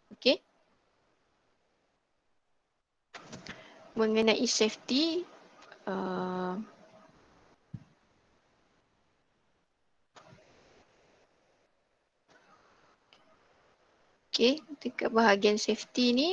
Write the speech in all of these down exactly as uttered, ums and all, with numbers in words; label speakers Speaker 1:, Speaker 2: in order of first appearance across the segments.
Speaker 1: Okey. Mengenai safety, uh, okey, dekat bahagian safety ni,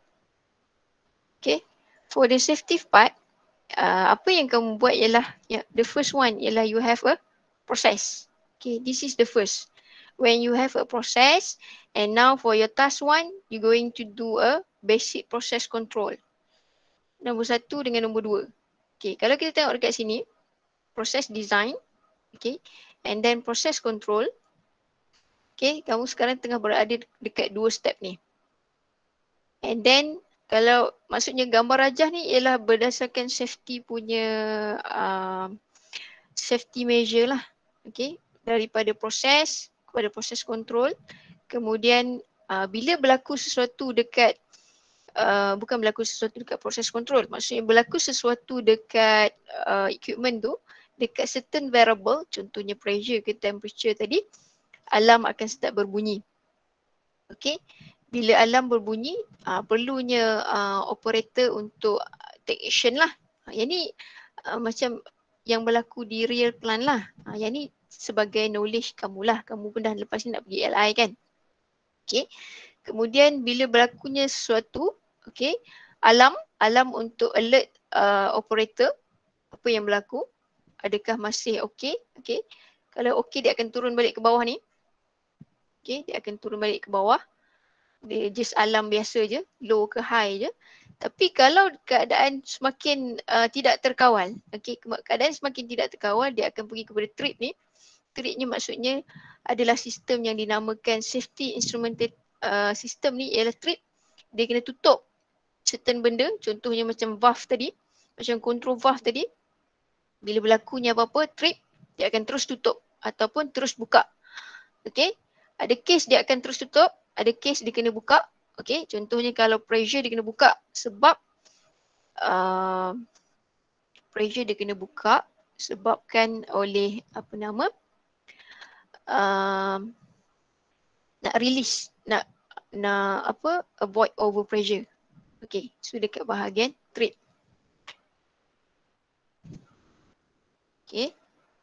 Speaker 1: okey, for the safety part, uh, apa yang kamu buat ialah, yeah, the first one ialah you have a process. Okay, this is the first. When you have a process, and now for your task one, you're going to do a basic process control. Nombor satu dengan nombor dua. Okay, kalau kita tengok dekat sini, process design, okay, and then process control. Okay, kamu sekarang tengah berada dekat dua step ni. And then, kalau maksudnya gambar rajah ni ialah berdasarkan safety punya uh, safety measure lah. Okay, daripada proses kepada proses control. Kemudian uh, bila berlaku sesuatu dekat uh, bukan berlaku sesuatu dekat proses control, maksudnya berlaku sesuatu dekat uh, equipment tu, dekat certain variable, contohnya pressure ke temperature tadi, alarm akan start berbunyi. Okay, bila alarm berbunyi, uh, perlunya uh, operator untuk take action lah. Yang ni uh, macam yang berlaku di real plant lah. Uh, yang ni sebagai knowledge kamulah. Kamu pun dah lepas ni nak pergi L I kan. Okay. Kemudian bila berlakunya sesuatu, okay, alarm, alarm untuk alert uh, operator apa yang berlaku. Adakah masih okay? Okay. Kalau okay, dia akan turun balik ke bawah ni. Okay, dia akan turun balik ke bawah. Dia just alarm biasa je, low ke high je. Tapi kalau keadaan semakin uh, tidak terkawal, okay, keadaan semakin tidak terkawal, dia akan pergi kepada trip ni. Trip ni maksudnya adalah sistem yang dinamakan safety instrumented uh, system ni ialah trip. Dia kena tutup certain benda, contohnya macam valve tadi, macam control valve tadi. Bila berlakunya apa-apa, trip, dia akan terus tutup ataupun terus buka. Okay, ada case dia akan terus tutup, ada case dia kena buka. Okay, contohnya kalau pressure dia kena buka sebab uh, pressure dia kena buka sebabkan oleh apa nama uh, nak release, nak nak apa, avoid over pressure. Okay, so dekat bahagian trip. Okay.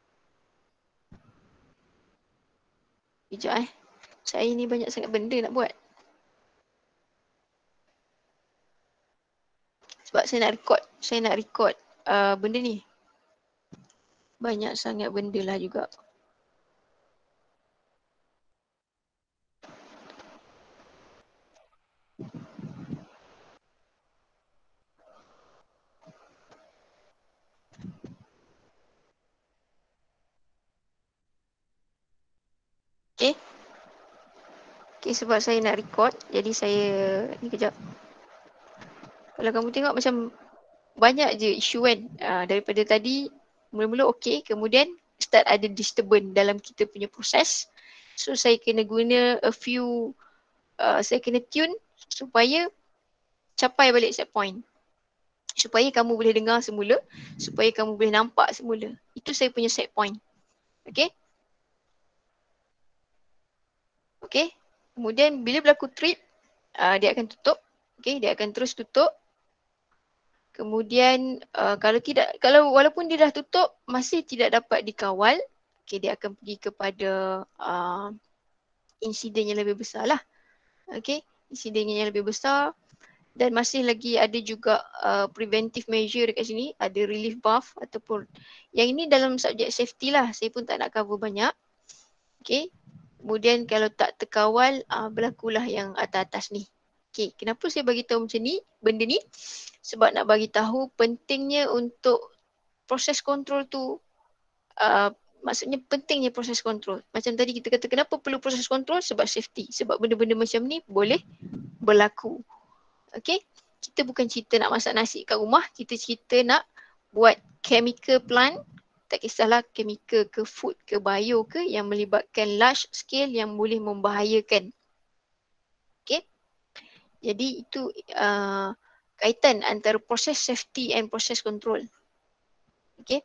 Speaker 1: Sekejap eh. Saya ni banyak sangat benda nak buat. Sebab saya nak record, saya nak record uh, benda ni. Banyak sangat benda lah juga. Okay. Okay, sebab saya nak record, jadi saya ni kejap. Kalau kamu tengok macam banyak je isu kan. Uh, daripada tadi, mula-mula okay, kemudian start ada disturbance dalam kita punya proses. So saya kena guna a few, uh, saya kena tune supaya capai balik set point. Supaya kamu boleh dengar semula, supaya kamu boleh nampak semula. Itu saya punya set point. Okay. Okay. Kemudian bila berlaku trip, uh, dia akan tutup. Okay, dia akan terus tutup. Kemudian uh, kalau tidak, kalau walaupun dia dah tutup, masih tidak dapat dikawal, okay, dia akan pergi kepada uh, insiden yang lebih besar lah. Okay, insiden yang lebih besar. Dan masih lagi ada juga uh, preventive measure dekat sini, ada relief valve ataupun yang ini dalam subjek safety lah, saya pun tak nak cover banyak. Okay, kemudian kalau tak terkawal, uh, berlakulah yang atas-atas ni. Okay, kenapa saya bagi tahu macam ni, benda ni? Sebab nak bagi tahu pentingnya untuk proses kontrol tu, uh, maksudnya pentingnya proses kontrol. Macam tadi kita kata kenapa perlu proses kontrol? Sebab safety. Sebab benda-benda macam ni boleh berlaku. Okay, kita bukan cerita nak masak nasi kat rumah, kita cerita nak buat chemical plant, tak kisahlah chemical ke food ke bio ke yang melibatkan large scale yang boleh membahayakan. Okay, jadi itu uh, kaitan antara proses safety and proses control. Okay.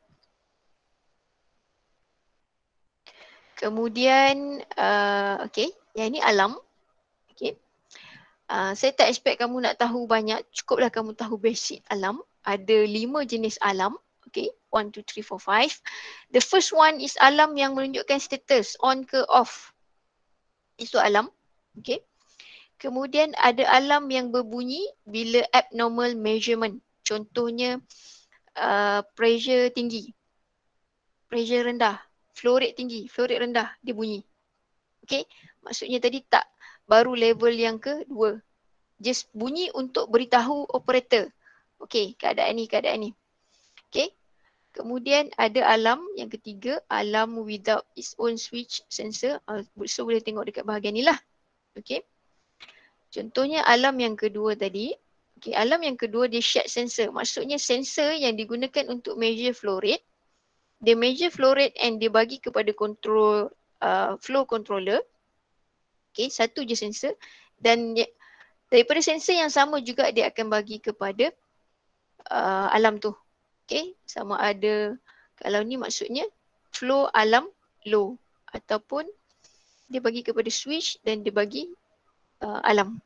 Speaker 1: Kemudian, uh, okay, yang ini alarm. Okay. Uh, saya tak expect kamu nak tahu banyak, cukuplah kamu tahu basic alam. Ada lima jenis alam. Okay, one, two, three, four, five. The first one is alam yang menunjukkan status, on ke off. Itu alam. Okay. Kemudian ada alam yang berbunyi bila abnormal measurement. Contohnya uh, pressure tinggi, pressure rendah, flow rate tinggi, flow rate rendah, dia bunyi. Okay, maksudnya tadi tak baru level yang kedua. Just bunyi untuk beritahu operator. Okay, keadaan ni, keadaan ni. Okay. Kemudian ada alam yang ketiga, alam without its own switch sensor. So boleh tengok dekat bahagian ni lah. Okay. Contohnya alam yang kedua tadi. Okay, alam yang kedua dia shared sensor. Maksudnya sensor yang digunakan untuk measure flow rate. Dia measure flow rate and dia bagi kepada control uh, flow controller. Okay, satu je sensor. Dan daripada sensor yang sama juga dia akan bagi kepada uh, alam tu. Okay, sama ada kalau ni maksudnya flow alam low ataupun dia bagi kepada switch dan dia bagi uh, alam.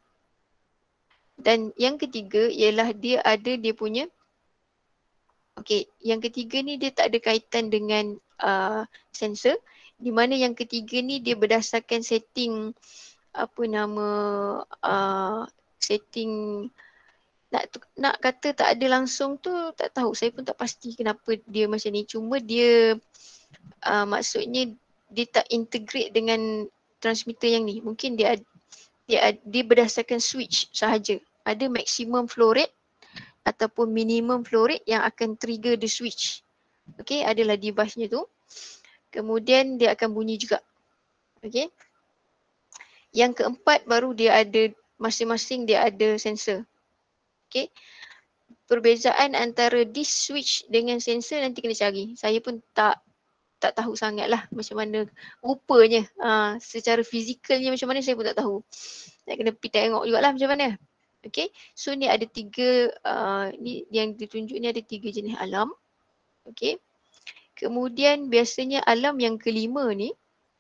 Speaker 1: Dan yang ketiga ialah dia ada dia punya, okay, yang ketiga ni dia tak ada kaitan dengan uh, sensor. Di mana yang ketiga ni dia berdasarkan setting apa nama uh, setting nak nak kata tak ada langsung tu tak tahu, saya pun tak pasti kenapa dia macam ni. Cuma dia uh, maksudnya dia tak integrate dengan transmitter yang ni. Mungkin dia dia dia berdasarkan switch sahaja. Ada maximum flow rate ataupun minimum flow rate yang akan trigger the switch. Okay, adalah device-nya tu. Kemudian dia akan bunyi juga. Okay. Yang keempat baru dia ada masing-masing dia ada sensor. Okay. Perbezaan antara this switch dengan sensor nanti kena cari. Saya pun tak tak tahu sangat lah macam mana rupanya. Uh, secara fizikalnya macam mana saya pun tak tahu. Nak kena pergi tengok jugalah macam mana. Okay. So ni ada tiga, uh, ni yang ditunjuk ni ada tiga jenis alam. Okay. Kemudian biasanya alam yang kelima ni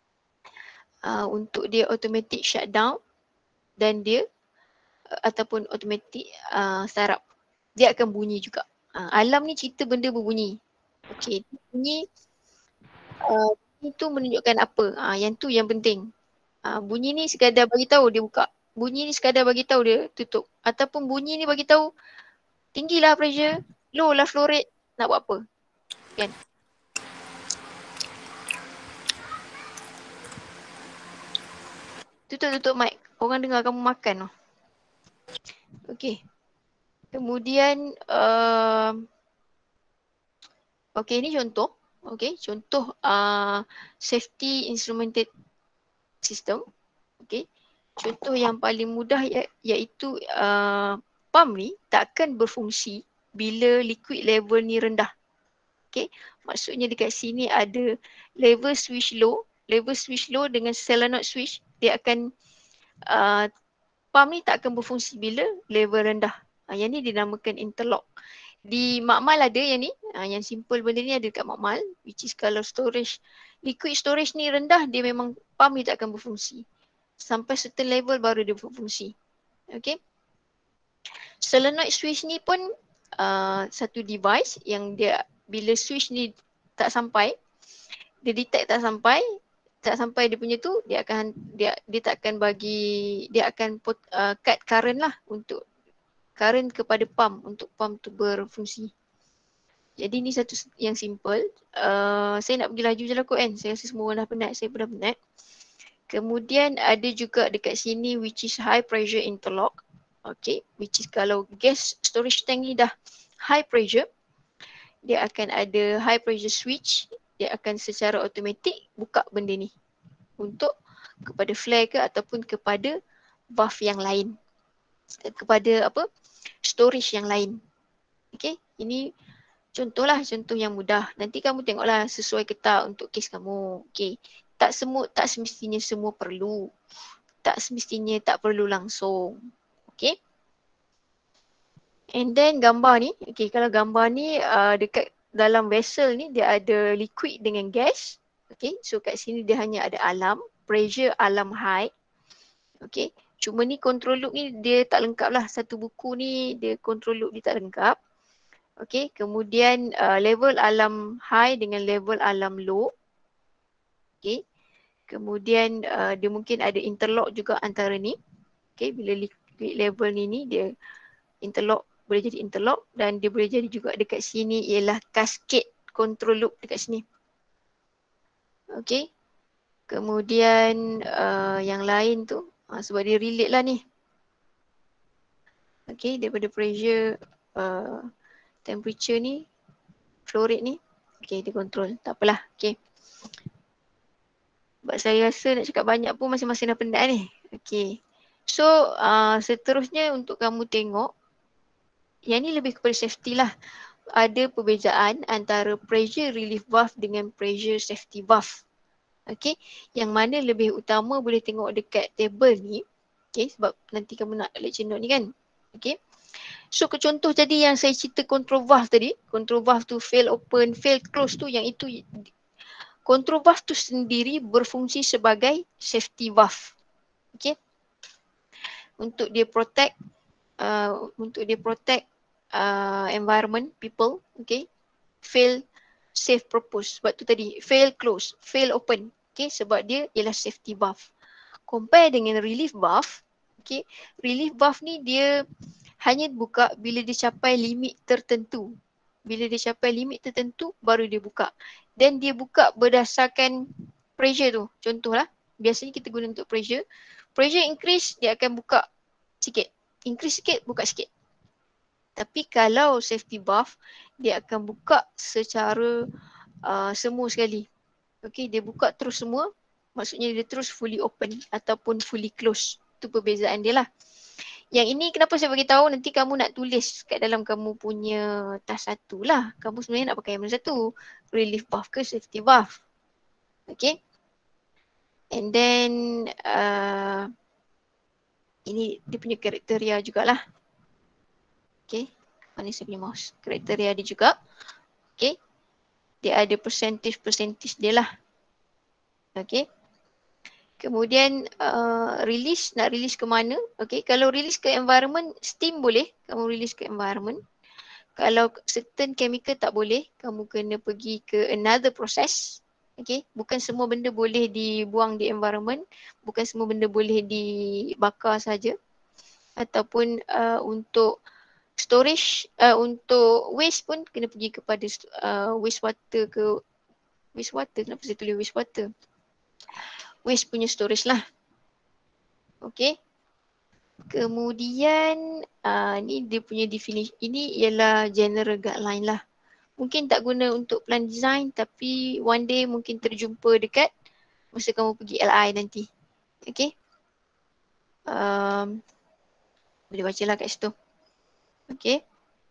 Speaker 1: uh, untuk dia automatic shutdown dan dia uh, ataupun automatic uh, startup. Dia akan bunyi juga. Uh, alam ni cerita benda berbunyi. Okey, bunyi uh, itu menunjukkan apa? Uh, yang tu yang penting. Uh, bunyi ni sekadar bagi tahu dia buka. Bunyi ni sekadar bagi tahu dia tutup. Ataupun bunyi ni bagi tahu tinggilah pressure, low lah flow rate, nak buat apa? Kan? Tutup-tutup mic. Orang dengar kamu makan tu. Okey. Kemudian uh, okey, ni contoh. Okey, contoh uh, safety instrumented system. Okey. Contoh yang paling mudah ia, iaitu uh, pump ni takkan berfungsi bila liquid level ni rendah. Okey. Maksudnya dekat sini ada level switch low, level switch low dengan solenoid switch, dia akan uh, pump ni tak akan berfungsi bila level rendah. Ha, yang ni dinamakan interlock. Di makmal ada yang ni, ha, yang simple benda ni ada dekat makmal, which is kalau storage, liquid storage ni rendah, dia memang pump ni tak akan berfungsi. Sampai certain level baru dia berfungsi. Okay. Solenoid switch ni pun uh, satu device yang dia bila switch ni tak sampai, dia detect tak sampai, tak sampai dia punya tu, dia akan dia dia tak akan bagi, dia akan put, uh, cut current lah untuk current kepada pump untuk pump tu berfungsi. Jadi ni satu yang simple. Uh, saya nak pergi laju je lah kot kan. Saya rasa semua orang dah penat. Saya pun dah penat. Kemudian ada juga dekat sini which is high pressure interlock. Okay. Which is kalau gas storage tank ni dah high pressure, dia akan ada high pressure switch. Dia akan secara automatik buka benda ni. Untuk kepada flare ke ataupun kepada valve yang lain. Kepada apa? Storage yang lain. Okay, ini contohlah, contoh yang mudah. Nanti kamu tengoklah sesuai ke tak untuk kes kamu. Okay, tak semua, tak semestinya semua perlu. Tak semestinya tak perlu langsung. Okay. And then gambar ni, okay, kalau gambar ni uh, dekat dalam vessel ni dia ada liquid dengan gas. Okay, so kat sini dia hanya ada alam, pressure alam high. Okay, Cuma ni control loop ni dia tak lengkap lah. Satu buku ni dia control loop dia tak lengkap. Okay, kemudian uh, level alarm high dengan level alarm low. Okay, kemudian uh, dia mungkin ada interlock juga antara ni. Okay, bila level ni ni dia interlock, boleh jadi interlock, dan dia boleh jadi juga dekat sini ialah cascade control loop dekat sini. Okay, kemudian uh, yang lain tu uh, sebab dia relate lah ni. Okay, daripada pressure, uh, temperature ni, flow rate ni, okay, dia control, tak apalah. Okay, sebab saya rasa nak cakap banyak pun masing-masing dah penat ni. Okay, so uh, seterusnya untuk kamu tengok, yang ni lebih kepada safety lah. Ada perbezaan antara pressure relief valve dengan pressure safety valve. Okay, yang mana lebih utama boleh tengok dekat table ni. Okay, sebab nanti kamu nak lecture note ni kan. Okay, so contoh tadi yang saya cerita control valve tadi, control valve tu fail open, fail close tu, yang itu control valve tu sendiri berfungsi sebagai safety valve. Okay, untuk dia protect, uh, untuk dia protect uh, environment, people. Okay, fail safe purpose. Sebab tu tadi fail close, fail open. Okay, sebab dia ialah safety valve. Compare dengan relief valve. Okay, relief valve ni dia hanya buka bila dia capai limit tertentu. Bila dia capai limit tertentu baru dia buka. Dan dia buka berdasarkan pressure tu. Contohlah, biasanya kita guna untuk pressure. Pressure increase, dia akan buka sikit. Increase sikit, buka sikit. Tapi kalau safety valve, dia akan buka secara uh, semua sekali. Okay, dia buka terus semua. Maksudnya dia terus fully open ataupun fully close. Itu perbezaan dia lah. Yang ini kenapa saya bagi tahu, nanti kamu nak tulis kat dalam kamu punya task satu lah. Kamu sebenarnya nak pakai yang mana satu? Relief valve ke safety valve? Okay. And then uh, ini dia punya kriteria jugalah. Okay. Mana saya punya mouse? Kriteria dia juga. Okay. Dia ada percentage-percentage dia lah. Okay. Kemudian uh, release, nak release ke mana? Okay, kalau release ke environment, steam boleh kamu release ke environment. Kalau certain chemical tak boleh, kamu kena pergi ke another process. Okay, bukan semua benda boleh dibuang di environment, bukan semua benda boleh dibakar saja. Ataupun uh, untuk storage, uh, untuk waste pun kena pergi kepada uh, wastewater ke, wastewater, kenapa saya tulis wastewater? Waste punya storage lah. Okay. Kemudian uh, ni dia punya definisi. Ini ialah general guideline lah. Mungkin tak guna untuk plan design, tapi one day mungkin terjumpa dekat masa kamu pergi L I nanti. Okay. Um, boleh baca lah kat situ. Okay.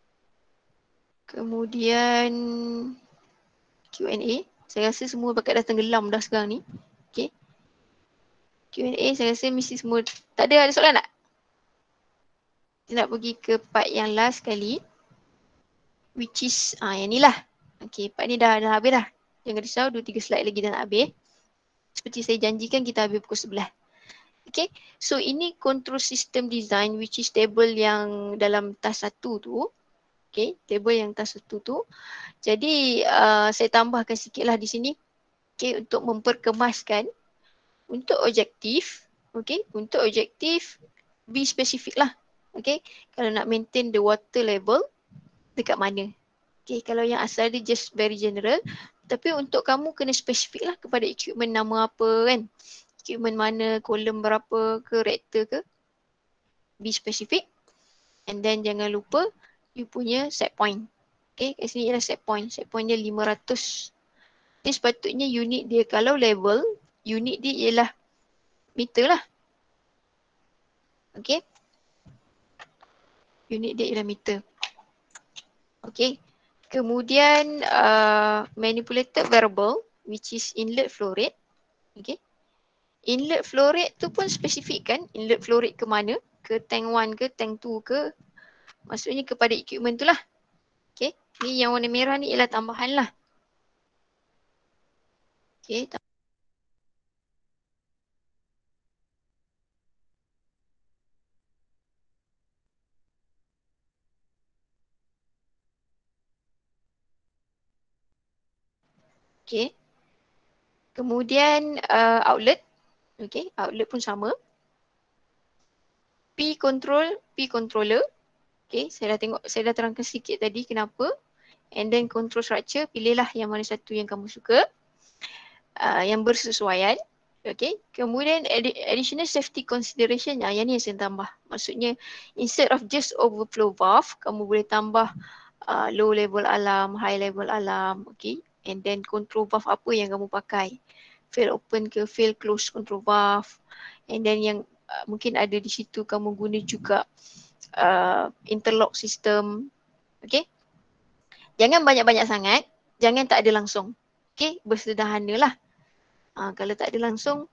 Speaker 1: Kemudian Q and A. Saya rasa semua bakat dah tenggelam dah sekarang ni. Okay. Q and A saya rasa mesti semua. Tak ada, ada soalan tak? Kita nak pergi ke part yang last sekali. Which is, ah yang ni lah. Okay, part ni dah, dah habis dah. Jangan risau, dua tiga slide lagi dah nak habis. Seperti saya janjikan, kita habis pukul sebelas. Okay, so ini control system design which is table yang dalam task satu tu. Okay, table yang task satu tu. Jadi, uh, saya tambahkan sikit lah di sini. Okay, untuk memperkemaskan. Untuk objektif, okay, untuk objektif, be spesifik lah. Okay, kalau nak maintain the water level, dekat mana. Okay, kalau yang asal dia just very general. Tapi untuk kamu kena spesifik lah kepada equipment nama apa kan. Equipment mana, kolom berapa ke, reaktor ke. Be specific. And then jangan lupa you punya set point. Okay, kat sini ialah set point. Set point dia lima ratus. Jadi sepatutnya unit dia kalau level, unit dia ialah meter lah. Okay. Unit dia ialah meter. Okay. Kemudian uh, manipulated variable which is inlet flow rate. Okay. Inlet flow rate tu pun spesifik kan. Inlet flow rate ke mana? Ke tank one ke tank two ke. Maksudnya kepada equipment tu lah. Okay. Ni yang warna merah ni ialah tambahan lah. Okay. Okay. Kemudian uh, outlet. Okay, outlet pun sama. P control, P controller. Okay, saya dah tengok, saya dah terangkan sikit tadi kenapa. And then control structure, pilihlah yang mana satu yang kamu suka. Uh, yang bersesuaian. Okay. Kemudian adi- additional safety consideration, ah, yang ni yang saya tambah. Maksudnya instead of just overflow valve, kamu boleh tambah uh, low level alarm, high level alarm. Okay. And then control valve apa yang kamu pakai. Fail open ke fail close control valve. And then yang uh, mungkin ada di situ kamu guna juga uh, interlock system. Okay. Jangan banyak-banyak sangat. Jangan tak ada langsung. Okay. Bersederhana lah. Uh, kalau tak ada langsung,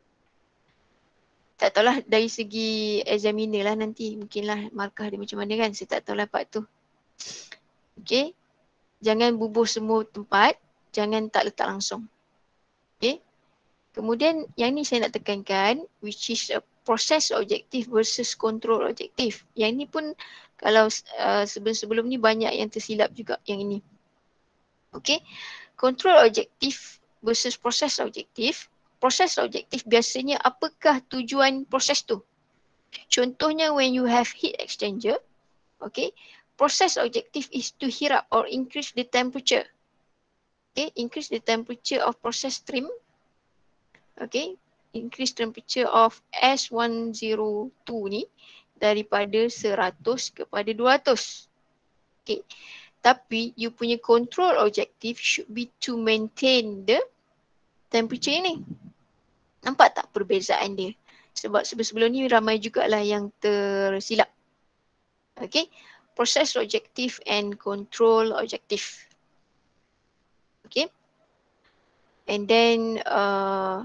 Speaker 1: tak tahulah dari segi examiner lah nanti. Mungkinlah markah dia macam mana kan. Saya tak tahulah part tu. Okay. Jangan bubuh semua tempat. Jangan tak letak langsung. Okay. Kemudian yang ni saya nak tekankan, which is a process objective versus control objective. Yang ni pun kalau uh, sebelum-sebelum ni banyak yang tersilap juga yang ini. Okay. Control objective versus process objective. Proses objektif biasanya apakah tujuan proses tu? Contohnya when you have heat exchanger, okay, proses objektif is to heat up or increase the temperature. Okay, increase the temperature of process stream. Okay, increase temperature of S one oh two ni daripada seratus kepada dua ratus. Okay, tapi you punya control objective should be to maintain the temperature ni. Nampak tak perbezaan dia? Sebab sebelum-sebelum ni ramai jugalah yang tersilap. Okay. Process objective and control objective. Okay. And then uh,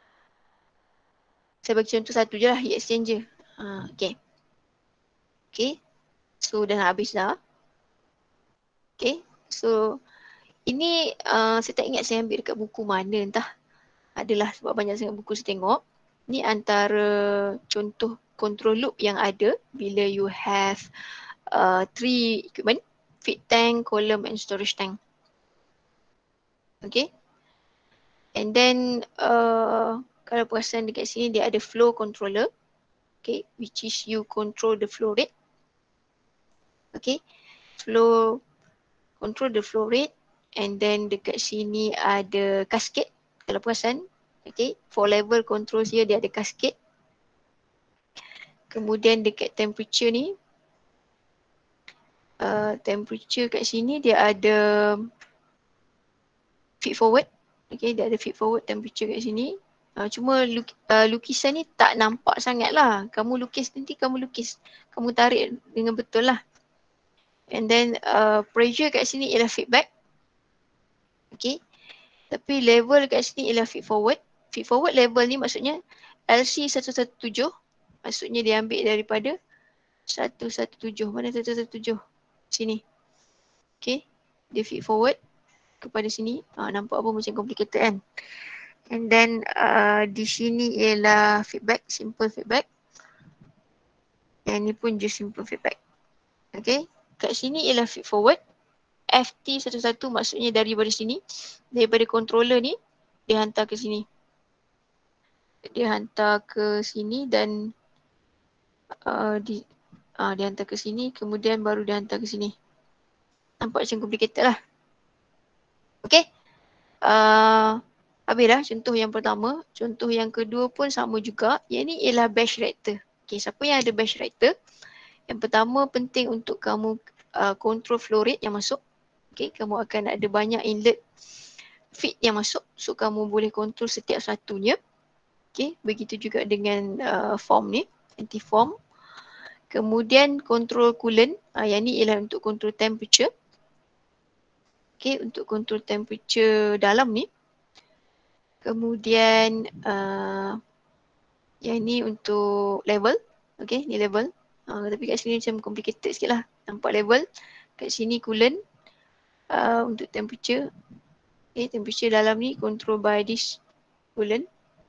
Speaker 1: saya bagi contoh satu je lah, heat exchanger. Uh, okay. Okay. So dah nak habis dah. Okay. So ini uh, saya tak ingat saya ambil dekat buku mana entah. Adalah sebab banyak sangat buku saya tengok. Ni antara contoh control loop yang ada bila you have uh, three equipment, feed tank, column and storage tank. Okay. And then uh, kalau perasan dekat sini dia ada flow controller. Okay, which is you control the flow rate. Okay, flow, control the flow rate. And then dekat sini ada cascade. Kalau perasan, okay, for level control dia dia ada cascade. Kemudian dekat temperature ni, uh, temperature kat sini dia ada feed forward. Okay, dia ada feed forward temperature kat sini. Uh, cuma luk, uh, lukisan ni tak nampak sangat lah. Kamu lukis nanti kamu lukis. Kamu tarik dengan betul lah. And then uh, pressure kat sini ialah feedback. Okay. Tapi level kat sini ialah feed forward. Feed forward level ni maksudnya L C seratus sebelas. Maksudnya dia ambil daripada seratus sebelas. Mana seratus sebelas? Sini. Okay. Dia feed forward kepada sini. Ha, nampak apa macam complicated kan? And then uh, di sini ialah feedback, simple feedback. Yang ni pun just simple feedback. Okay. Kat sini ialah feed forward. F T seratus sebelas maksudnya daripada sini. Daripada controller ni, dia hantar ke sini. Dia hantar ke sini dan uh, di, uh, dia hantar ke sini. Kemudian baru dia hantar ke sini. Nampak macam complicated lah. Okay. Uh, habis dah contoh yang pertama. Contoh yang kedua pun sama juga. Yang ni ialah batch reactor. Okay, siapa yang ada batch reactor? Yang pertama penting untuk kamu uh, control flow rate yang masuk. Okay, kamu akan ada banyak inlet feed yang masuk. So kamu boleh control setiap satunya. Okay, begitu juga dengan uh, form ni, anti-form. Kemudian control coolant. Uh, yang ni ialah untuk control temperature. Okay, untuk control temperature dalam ni. Kemudian uh, yang ni untuk level. Okay, ni level. Uh, tapi kat sini macam complicated sikit lah. Nampak level. Kat sini coolant. Uh, untuk temperature. Okay, temperature dalam ni control by this coolant.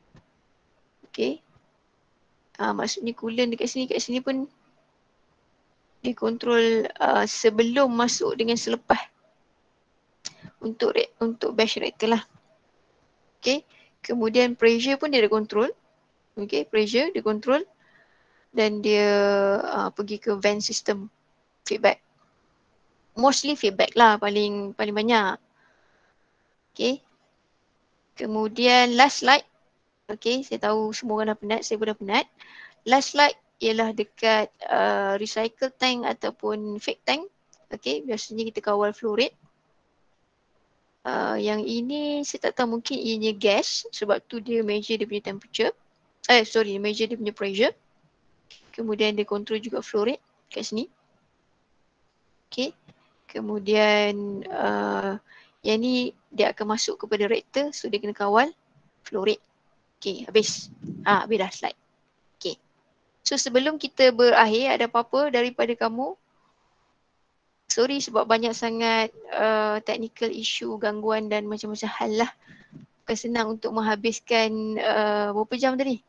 Speaker 1: Okay. Uh, maksudnya coolant dekat sini, kat sini pun dia control uh, sebelum masuk dengan selepas. untuk rate, untuk batch reactor lah. Okay. Kemudian pressure pun dia ada control. Okay, pressure dia control. Dan dia uh, pergi ke vent system feedback. Mostly feedback lah paling paling banyak. Okay. Kemudian last slide. Okay, saya tahu semua orang dah penat, saya pun dah penat. Last slide ialah dekat uh, recycle tank ataupun fake tank. Okay, biasanya kita kawal flow rate. Uh, yang ini saya tak tahu, mungkin ianya gas sebab tu dia measure dia punya temperature. Eh sorry, measure dia punya pressure. Kemudian dia control juga flow rate kat sini. Okay. Kemudian uh, yang ni dia akan masuk kepada reactor, so dia kena kawal flow rate. Okay, habis. Ah, habis dah slide. Okay. So sebelum kita berakhir, ada apa-apa daripada kamu? Sorry sebab banyak sangat uh, technical issue, gangguan dan macam-macam hal lah. Bukan senang untuk menghabiskan uh, berapa jam tadi?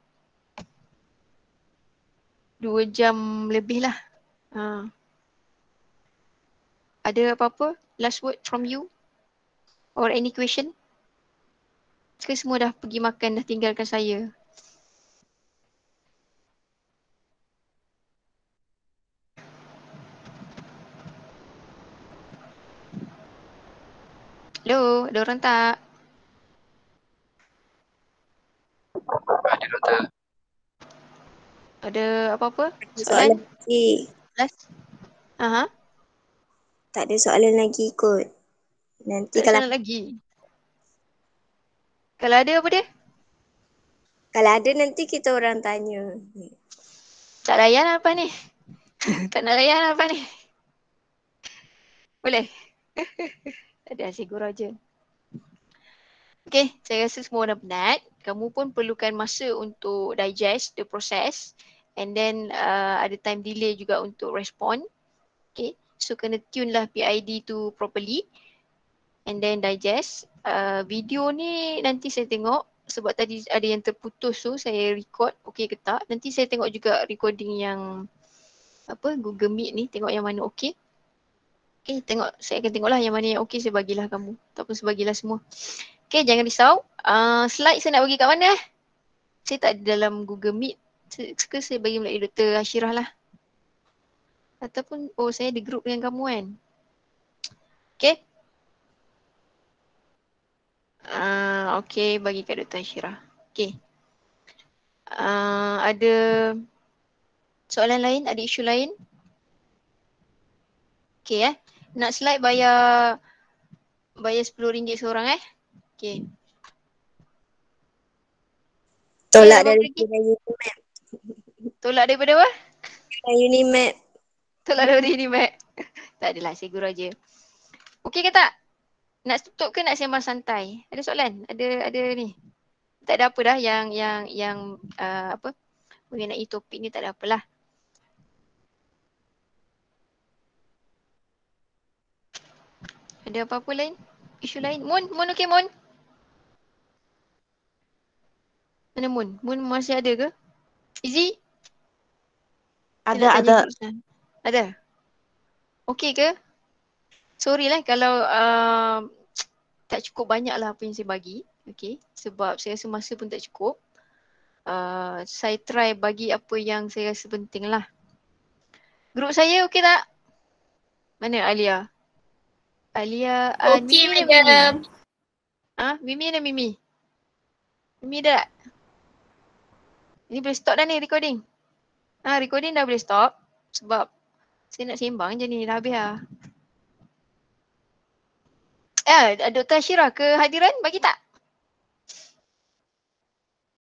Speaker 1: Dua jam lebih lah. Uh. Ada apa-apa? Last word from you? Or any question? Ke semua dah pergi makan, dah tinggalkan saya? Hello, ada orang tak?
Speaker 2: Ada doktor.
Speaker 1: Ada apa-apa?
Speaker 3: Soalan, soalan lagi.
Speaker 1: Last? Aha.
Speaker 3: Tak ada soalan lagi kot. Nanti
Speaker 1: Tak
Speaker 3: kalau
Speaker 1: soalan lagi. Kalau ada apa dia?
Speaker 3: kalau ada nanti kita orang tanya.
Speaker 1: Tak layan apa ni? Tak nak layan apa ni? Boleh? Tak ada, saya gurau je. Okay, saya rasa semua dah penat. Kamu pun perlukan masa untuk digest the process. And then uh, ada time delay juga untuk respond. Okay, so kena tune lah P I D tu properly. And then digest. Uh, video ni nanti saya tengok. Sebab tadi ada yang terputus tu, saya record okey ke tak. Nanti saya tengok juga recording yang apa Google Meet ni, tengok yang mana okey. Okey, tengok, saya akan tengoklah yang mana yang okey, saya bagilah kamu. Ataupun saya bagilah semua. Okey, jangan risau. Uh, slide saya nak bagi kat mana? Saya tak ada dalam Google Meet. Suka saya bagi melalui Doktor Ashirah lah. Ataupun, oh saya ada group dengan kamu kan. Okey. Uh, Okey, bagi kat Doktor Ashirah. Okey. Uh, ada soalan lain? Ada isu lain? Okey eh. Nak slide bayar bayar sepuluh ringgit seorang eh. Okey.
Speaker 3: Tolak
Speaker 1: okay,
Speaker 3: dari Unimap.
Speaker 1: Tolak daripada apa?
Speaker 3: Unimap.
Speaker 1: Tolak dari Unimap. Tak adalah, saya gurau je. Okey ke tak? Nak tutup ke nak sembang santai? Ada soalan? Ada ada ni. Tak ada apa dah yang yang yang uh, apa mengenai topik ni, tak ada apalah. Ada apa-apa lain? Isu lain? Mun, Mun okey Mun? Mana Mun? Mun masih ada ke? Izzy?
Speaker 4: Ada, ada.
Speaker 1: Ada? Okey ke? Sorry lah kalau uh, tak cukup banyak lah apa yang saya bagi. Okay, sebab saya rasa masa pun tak cukup. Uh, saya try bagi apa yang saya rasa penting lah. Grup saya okey tak? Mana Alia? Alia, uh,
Speaker 4: Okey,
Speaker 1: Mimi
Speaker 4: madam.
Speaker 1: Mimi? Ah, Mimi ada Mimi? Mimi ada tak? Ini boleh stop dah ni recording. Ah, recording dah boleh stop. Sebab saya nak sembang je ni, dah habis lah. Eh, Doktor Ashirah kehadiran bagi tak?